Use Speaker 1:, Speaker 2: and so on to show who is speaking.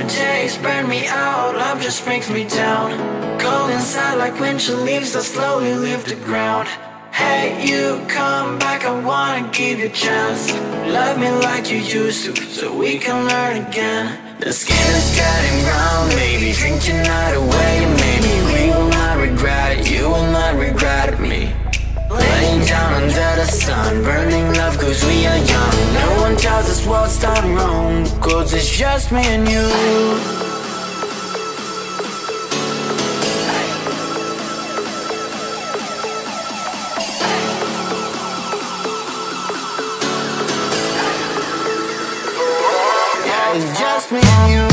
Speaker 1: summer days burn me out, love just brings me down. Cold inside like winter leaves that slowly leave the ground. Hey, you come back, I wanna give you a chance. Love me like you used to, so we can learn again. The skin is getting brown, baby, drink your night away. Maybe we will not regret it, you will not regret me. Laying down under the sun, burning love cause we are young. No one tells us what's done wrong, cause it's just me and you. It's just me and you.